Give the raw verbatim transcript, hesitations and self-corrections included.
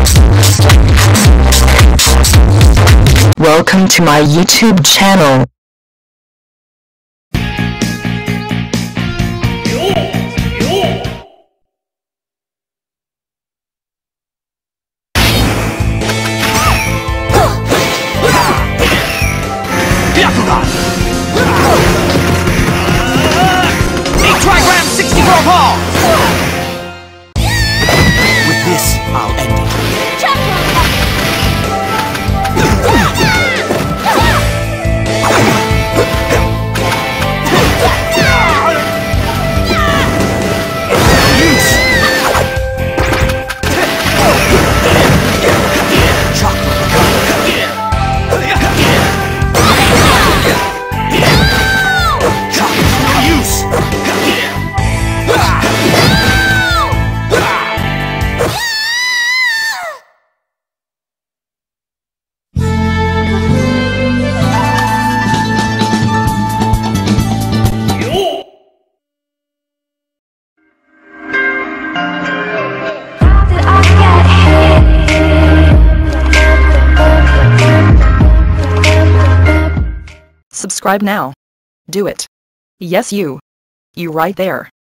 Welcome to my YouTube channel. Byakugan! Eight Trigram sixty World Ball! With this, I'll end it. Subscribe now. Do it. Yes, you. You right there.